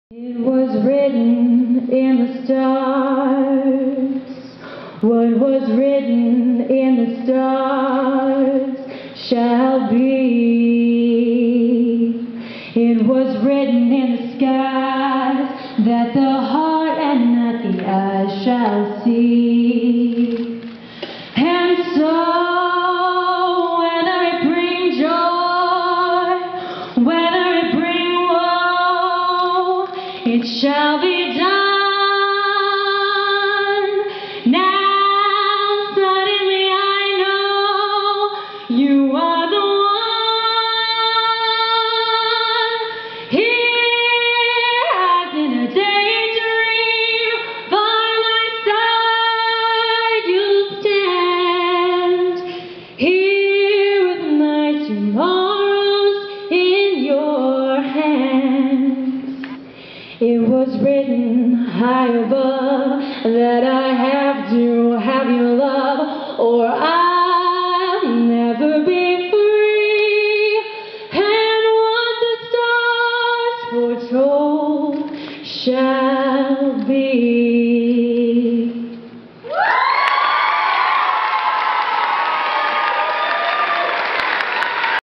It was written in the stars. What was written in the stars shall be. It was written in the skies that the heart and not the eye shall see. And so whether it bring joy, whether it bring woe, it shall be done. Now suddenly I know you are the one. Here as in a daydream, by my side you stand. Here with my tomorrows in your hands. It was written high above that I have to have your love, or